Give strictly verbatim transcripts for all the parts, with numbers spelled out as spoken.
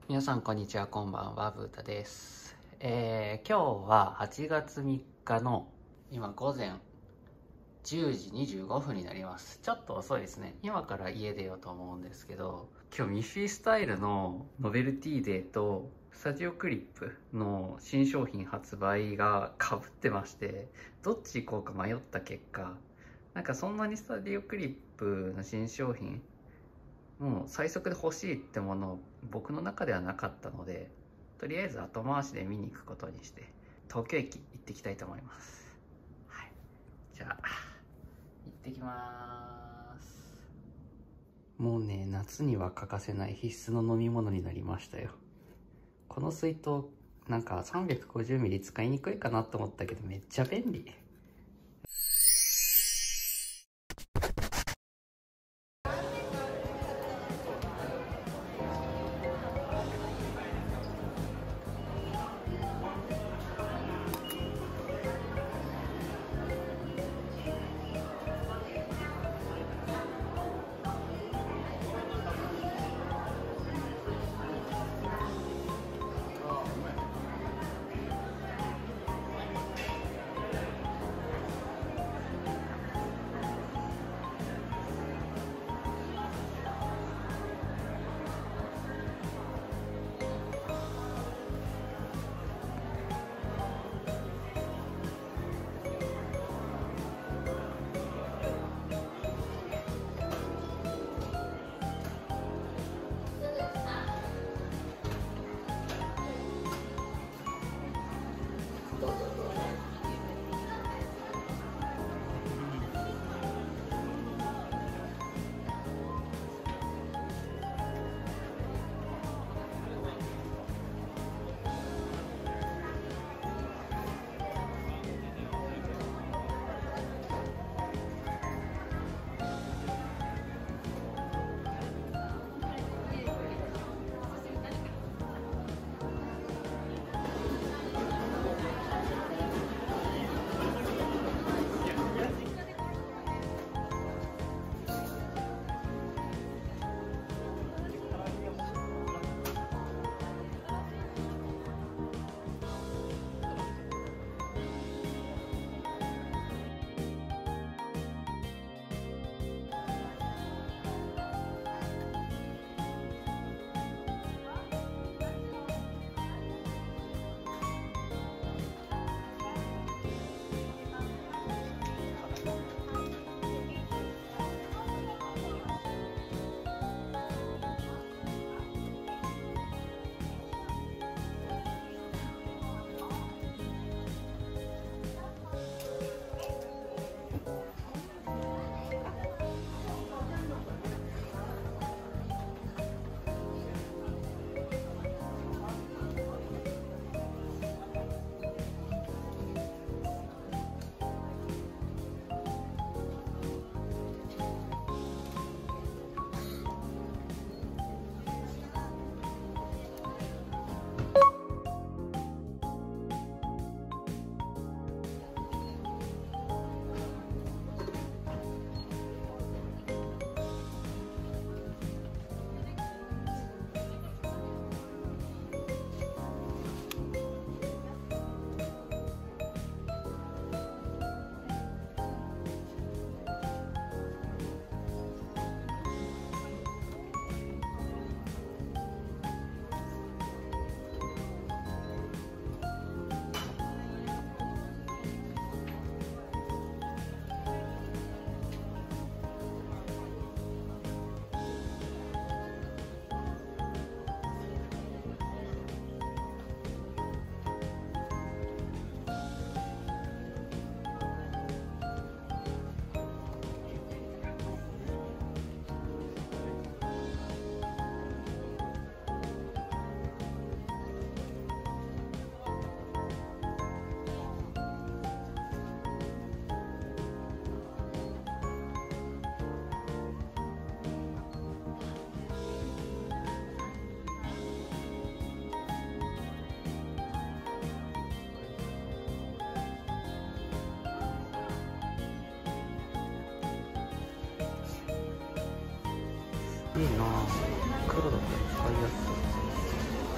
皆さんこんにちは、こんばんは、ブータです。えー、今日ははちがつみっかの今午前じゅうじにじゅうごふんになります。ちょっと遅いですね。今から家出ようと思うんですけど、今日ミッフィースタイルのノベルティデーとスタジオクリップの新商品発売が被ってまして、どっち行こうか迷った結果、なんかそんなにスタジオクリップの新商品もう最速で欲しいってもの僕の中ではなかったので、とりあえず後回しで見に行くことにして東京駅行ってきたいと思います。はい、じゃあ行ってきます。もうね、夏には欠かせない必須の飲み物になりましたよ。この水筒なんか さんびゃくごじゅうミリリットル 使いにくいかなと思ったけど、めっちゃ便利。いいなぁ、黒だと使いやすそう。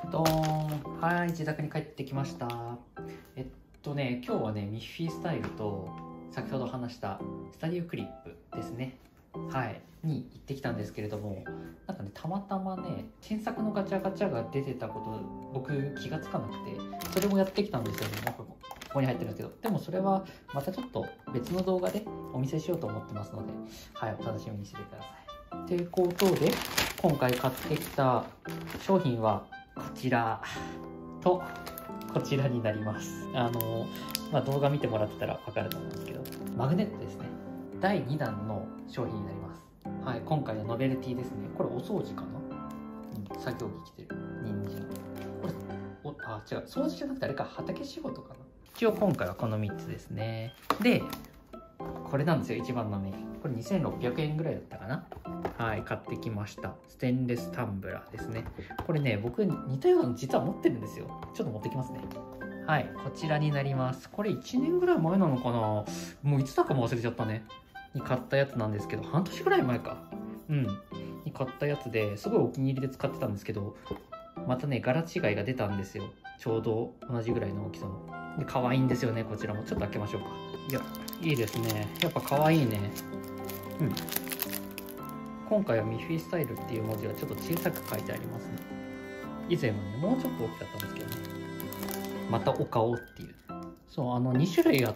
ドーン。はい、自宅に帰ってきました。えっとね、今日はね、ミッフィースタイルと、先ほど話したスタディオクリップですね。はい、に行ってきたんですけれども、なんかね、たまたまね、新作のガチャガチャが出てたこと、僕気がつかなくて、それもやってきたんですよね。なんかここに入ってるんですけど、でもそれはまたちょっと別の動画でお見せしようと思ってますので、はい、お楽しみにしててください。ということで、今回買ってきた商品はこちらとこちらになります。あの、まあ、動画見てもらってたらわかると思うんですけど、マグネットですね。だいにだんの商品になります。はい、今回のノベルティですね。これお掃除かな、うん、作業着着てる。人参。これ、お、あ、違う。掃除じゃなくてあれか、畑仕事かな。一応今回はこのみっつですね。で、これなんですよ、一番のメイン。これにせんろっぴゃくえんぐらいだったかな。はい、買ってきました。ステンレスタンブラーですね。これね、僕似たようなの実は持ってるんですよ。ちょっと持ってきますね。はい、こちらになります。これいちねんぐらい前なのかな、もういつだかも忘れちゃったね。に買ったやつなんですけど、半年ぐらい前か。うん。に買ったやつですごいお気に入りで使ってたんですけど、またね、柄違いが出たんですよ。ちょうど同じぐらいの大きさの。で、可愛いんですよね、こちらも。ちょっと開けましょうか。いや、いいですね。やっぱ可愛いね。うん。今回はミッフィースタイルっていう文字がちょっと小さく書いてありますね。以前はね、もうちょっと大きかったんですけどね。またお顔っていう。そう、あのに種類あって、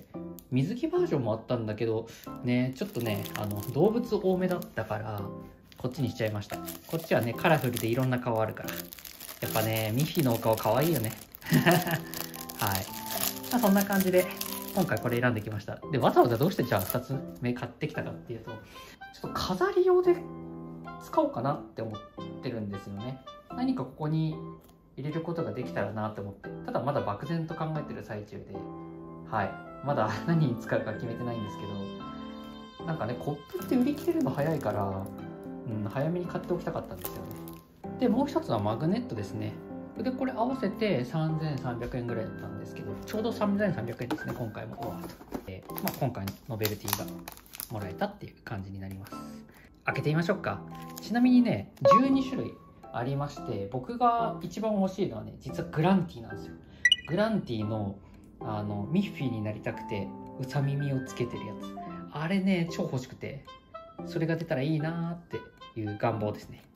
水着バージョンもあったんだけど、ね、ちょっとね、あの動物多めだったから、こっちにしちゃいました。こっちはね、カラフルでいろんな顔あるから。やっぱね、ミッフィーのお顔可愛いよね。はい。まあ、そんな感じで、今回これ選んできました。で、わざわざどうしてじゃあふたつめ買ってきたかっていうと、ちょっと飾り用で使おうかなって思ってるんですよね。何かここに入れることができたらなって思って。ただまだ漠然と考えてる最中で、はい。まだ何に使うか決めてないんですけど、なんかね、コップって売り切れるの早いから、うん、早めに買っておきたかったんですよね。で、もう一つはマグネットですね。で、これ合わせてさんぜんさんびゃくえんぐらいだったんですけど、ちょうどさんぜんさんびゃくえんですね、今回も。うわで、まあ、今回のノベルティがもらえたっていう感じになります。開けてみましょうか。ちなみにね、じゅうにしゅるいありまして、僕が一番欲しいのはね、実はグランティなんですよ。グランティのあのミッフィーになりたくてうさ耳をつけてるやつ、あれね超欲しくて、それが出たらいいなーっていう願望ですね。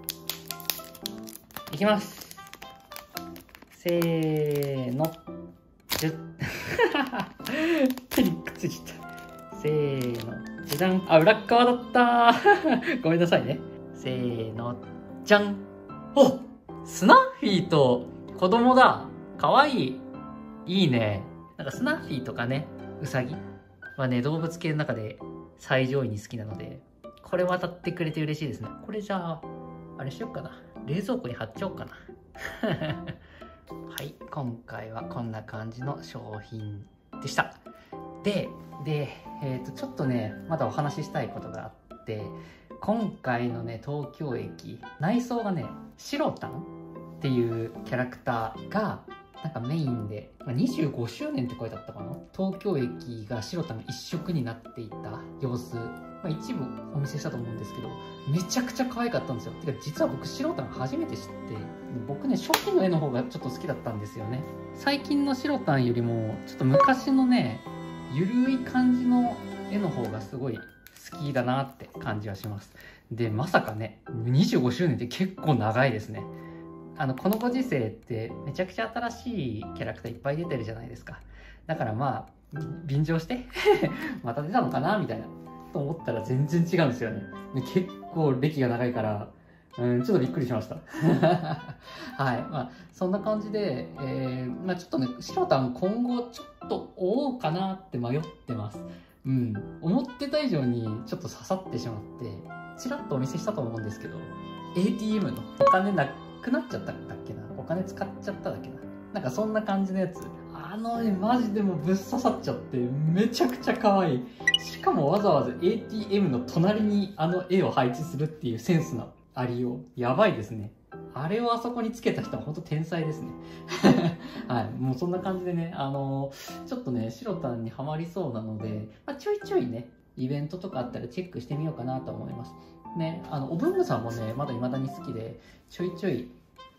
いきます。せーの。じゅ手にくっついちゃった。せーの。じゃじゃん。あ、裏っ側だったーごめんなさいね。せーの。じゃん。お、スナッフィーと子供だ。かわいい。いいね。なんかスナッフィーとかね、ウサギはね、動物系の中で最上位に好きなので、これ渡ってくれて嬉しいですね。これじゃあ、あれしよっかな。冷蔵庫に貼っちゃおうかな。はい、今回はこんな感じの商品でした。で、で、えっと、ちょっとね、まだお話ししたいことがあって、今回のね、東京駅、内装がね、シロタンっていうキャラクターが、なんかメインで、にじゅうごしゅうねんって書いてあったかな。東京駅が白タン一色になっていた様子、まあ、一部お見せしたと思うんですけど、めちゃくちゃ可愛かったんですよ。てか実は僕白タン初めて知って、僕ね初期の絵の方がちょっと好きだったんですよね。最近の白タンよりもちょっと昔のね、ゆるい感じの絵の方がすごい好きだなって感じはします。で、まさかね、にじゅうごしゅうねんって結構長いですね。あのこのご時世ってめちゃくちゃ新しいキャラクターいっぱい出てるじゃないですか。だからまあ便乗してまた出たのかなみたいなと思ったら全然違うんですよね。で結構歴が長いから、うん、ちょっとびっくりしましたはい、まあそんな感じで、えー、まあちょっとね白タン今後ちょっと追おうかなって迷ってます。うん、思ってた以上にちょっと刺さってしまって、ちらっとお見せしたと思うんですけど、 エーティーエム のお金なくなっちゃったんだっけな、お金使っちゃっただっけな、なんかそんな感じのやつ、あのねマジでもぶっ刺さっちゃってめちゃくちゃ可愛い。しかもわざわざ エーティーエム の隣にあの絵を配置するっていうセンスのありよう、やばいですね。あれをあそこにつけた人は本当天才ですねはい、もうそんな感じでね、あのー、ちょっとね白タンにはまりそうなので、まあ、ちょいちょいねイベントとかあったらチェックしてみようかなと思いますね。あのお文具さんもねまだ未だに好きで、ちょいちょい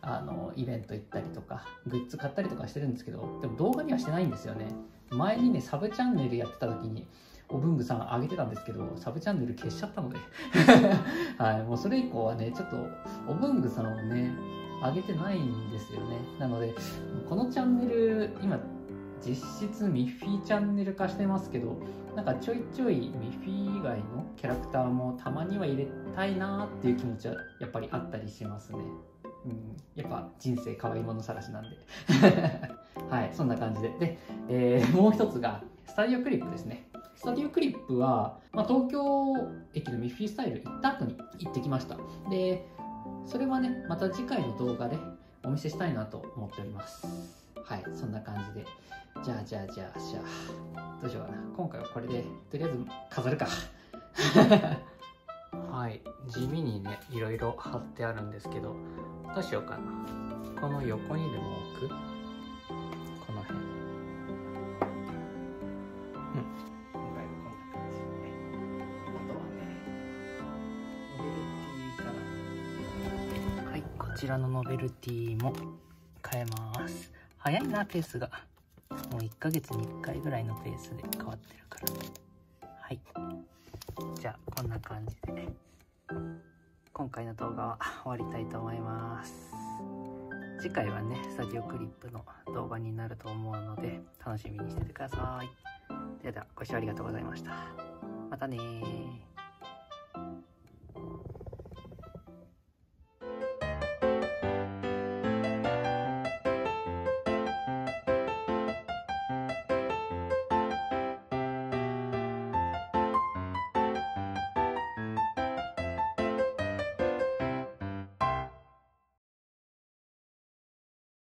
あのイベント行ったりとかグッズ買ったりとかしてるんですけど、でも動画にはしてないんですよね。前にねサブチャンネルやってた時にお文具さん上げてたんですけど、サブチャンネル消しちゃったのではい、もうそれ以降はねちょっとお文具さんをね上げてないんですよね。なのでこのチャンネル今実質ミッフィーチャンネル化してますけど、なんかちょいちょいミッフィー以外のキャラクターもたまには入れたいなっていう気持ちはやっぱりあったりしますね。うん、やっぱ人生可愛いもの探しなんではい、そんな感じでで、えー、もう一つがスタディオクリップですね。スタディオクリップは、まあ、東京駅のミッフィースタイル行った後に行ってきました。でそれはねまた次回の動画でお見せしたいなと思っております。はい、そんな感じで、じゃあじゃあじゃあじゃあどうしようかな。今回はこれでとりあえず飾るかはい、地味にねいろいろ貼ってあるんですけど、どうしようかな。この横にでも置く、この辺、うん、今回はこんな感じで、あとはねノベルティかな。はい、こちらのノベルティも変えます。早いなペースが、もういっかげつにいっかいぐらいのペースで変わってるから。はい、じゃあこんな感じで今回の動画は終わりたいと思います。次回はねスタジオクリップの動画になると思うので楽しみにしててください。ではではご視聴ありがとうございました。またねー。